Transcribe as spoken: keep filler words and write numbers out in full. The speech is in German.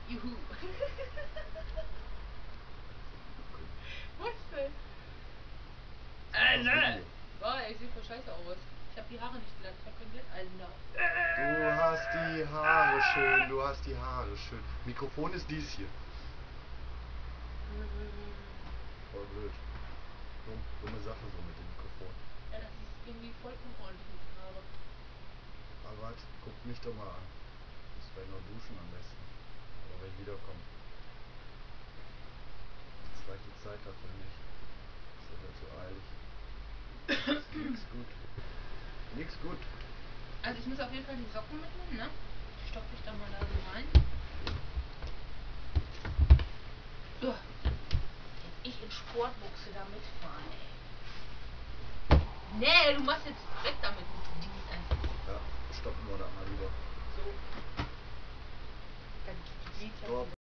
Juhu. Was denn? Alter! Boah, ich sehe voll scheiße aus. Ich hab die Haare nicht glatt. Ich hab kein Glätteisen da. Du hast die Haare schön, du hast die Haare schön. Mikrofon ist dies hier. Voll blöd. Dumm, dumme Sache so mit dem Mikrofon. Ja, das ist irgendwie voll unordentlich mit Farbe. Aber warte, guck mich doch mal an. Ich werde noch duschen am besten. Aber wenn ich wiederkomme. Jetzt reicht die Zeit dafür nicht. Das ist ja zu eilig. Das ist nix gut. Nix gut. Also ich muss auf jeden Fall die Socken mitnehmen, ne? Die stopfe ich dann mal da so rein. So. Ich in Sportbuchse da mitfahren, ey. Nee, du machst jetzt weg damit mit dem Ding einfach. Ja, stoppen wir das mal lieber. So. Dann sieht ja Stopp.